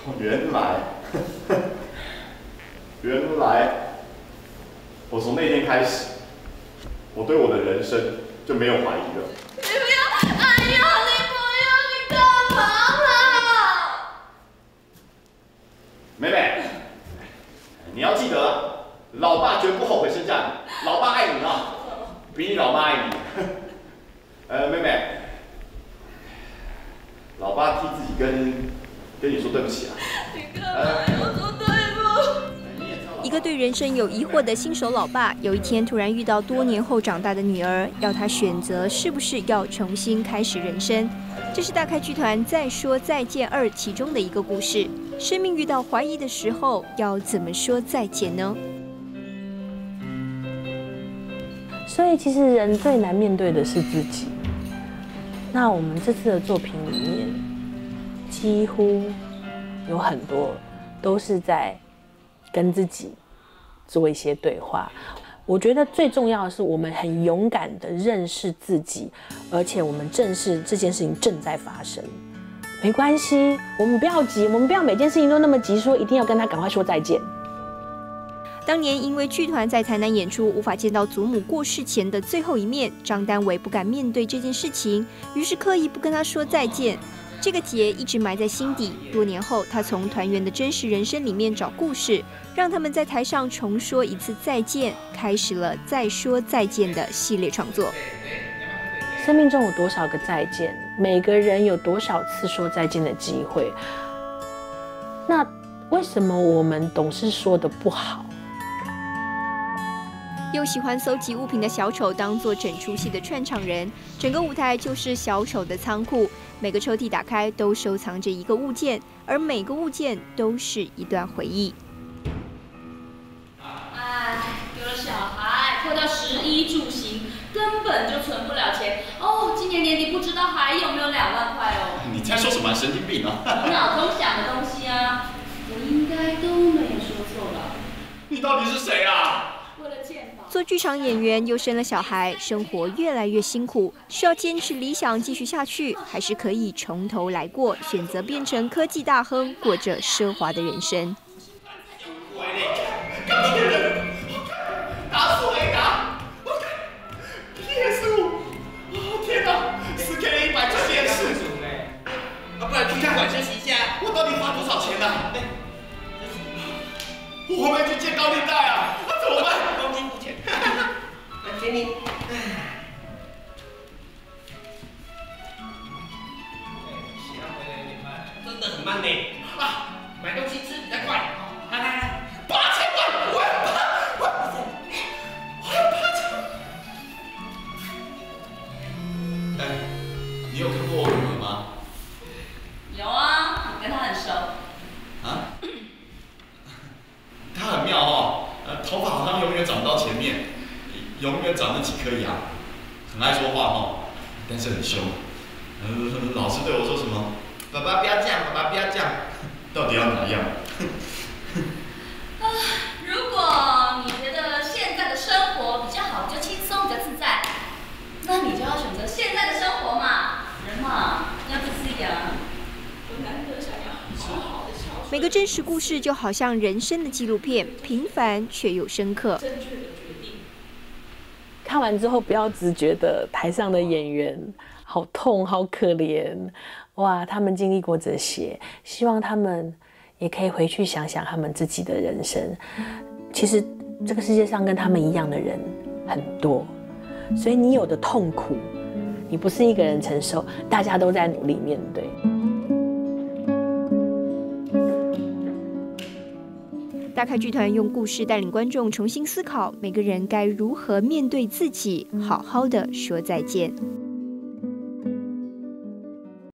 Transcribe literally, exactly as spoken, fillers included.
原来，原来，我从那天开始，我对我的人生就没有怀疑了。 你不要！哎呀，你不要！你干嘛啦？ 妹妹，你要记得，老爸绝不后悔生下你，老爸爱你啊，比你老妈爱你。呃，妹妹，老爸替自己跟跟你说对不起啊。 你干嘛要说对不？ 一个对人生有疑惑的新手老爸，有一天突然遇到多年后长大的女儿，要他选择是不是要重新开始人生。这是大开剧团《再说再见二》其中的一个故事。生命遇到怀疑的时候，要怎么说再见呢？ 所以，其实人最难面对的是自己。那我们这次的作品里面，几乎有很多都是在跟自己做一些对话。我觉得最重要的是，我们很勇敢地认识自己，而且我们正视这件事情正在发生。没关系，我们不要急，我们不要每件事情都那么急，说一定要跟他赶快说再见。 当年因为剧团在台南演出，无法见到祖母过世前的最后一面，张丹维不敢面对这件事情，于是刻意不跟他说再见。这个结一直埋在心底。多年后，他从团员的真实人生里面找故事，让他们在台上重说一次再见，开始了再说再见的系列创作。 生命中有多少个再见？每个人有多少次说再见的机会？那为什么我们总是说的不好？ 又喜欢搜集物品的小丑当作整出戏的串场人，整个舞台就是小丑的仓库，每个抽屉打开都收藏着一个物件，而每个物件都是一段回忆。 哎，有了小孩，扣掉食衣住行，根本就存不了钱。哦，今年年底不知道还有没有两万块哦。 你在说什么？神经病啊！ 我脑中想的东西啊，我应该都没有说错吧？ 你到底是谁啊？ 做剧场演员又生了小孩，生活越来越辛苦，是要坚持理想继续下去，还是可以从头来过，选择变成科技大亨，过着奢华的人生？ 打死我一打！我看 P S 五，哦天哪，四 K 一百寸电视，啊不然去看馆休息一下，我到底花多少钱呢、啊？我会不会去借高利贷啊？那、啊、怎么办？公斤付钱。来给你。真的很慢呢。啊，买东西吃比较快。来来来，八千万，我要八，我我要八千。哎，你有看过我女儿吗？ 有啊，你跟她很熟。 啊？她很妙哦，呃，头发好像永远长不到前面，永远长那几颗牙，很爱说话哦，但是很凶。呃，老是对我说什么？爸爸不要这样，爸爸不要这样，到底要哪样？ 啊，如果你觉得现在的生活比较好，比较轻松，比较自在，那你就要选择现在的生活嘛。人嘛，要自私一点啊。我难得想要好好的孝顺。 每个真实故事就好像人生的纪录片，平凡却又深刻。 正确的决定。 看完之后，不要只觉得台上的演员好痛、好可怜，哇，他们经历过这些，希望他们也可以回去想想他们自己的人生。其实这个世界上跟他们一样的人很多，所以你有的痛苦，你不是一个人承受，大家都在努力面对。 大开剧团用故事带领观众重新思考，每个人该如何面对自己，好好的说再见。